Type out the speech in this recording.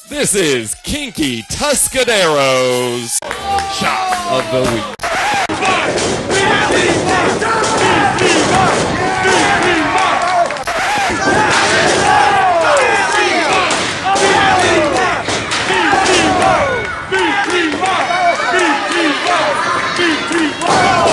This is Kinky Tuscadero's Shot of the Week. BTY!